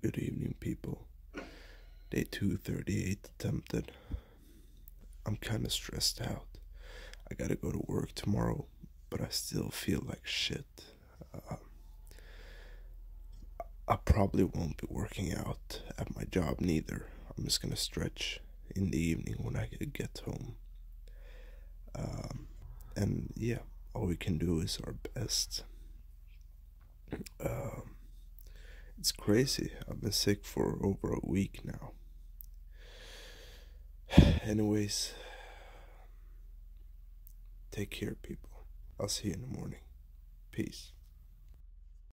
Good evening, people. Day 238 attempted. I'm kinda stressed out. I gotta go to work tomorrow, but I still feel like shit. I probably won't be working out at my job neither. I'm just gonna stretch in the evening when I get home. And yeah, all we can do is our best. Um, it's crazy. I've been sick for over a week now. Anyways, take care, people. I'll see you in the morning. Peace.